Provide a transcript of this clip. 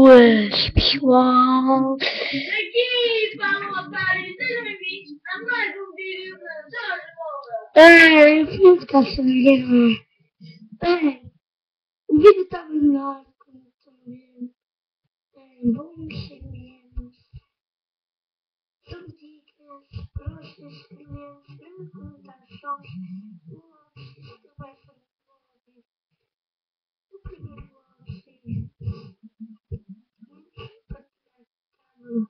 Boas, pessoal. Aqui, fala, otário, sejam bem-vindos a mais um vídeo da Jorge Moura. Eu fui ficar sabendo. O vídeo estava melhor, como estão a ver. Bons segmentos. São dicas para vocês escreverem, grandes comentários sobre o que vai fazer o primeiro vlog. Vamos partilhar cada